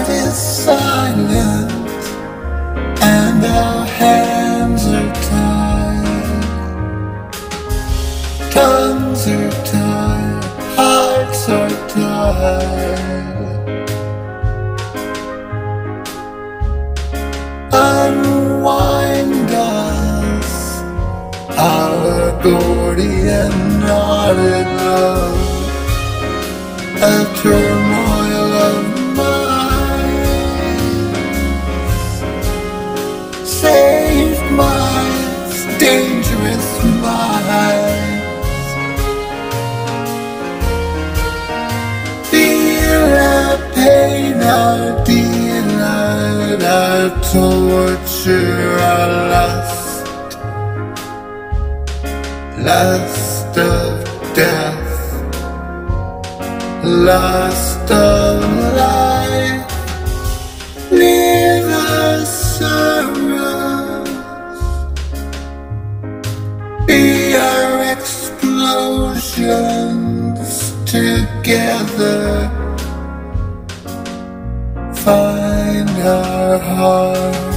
is silent and our hands are tied. Tongues are tied, hearts are tied. Unwind us, our Gordian knotted love, a turmoil of minds, saved minds, dangerous minds. Feel our pain, our delight, our torture, our lust, lust of death, lust of life. Leave our sorrows, be our explosions together. Find our heart,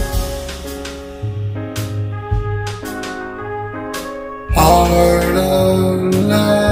heart of love.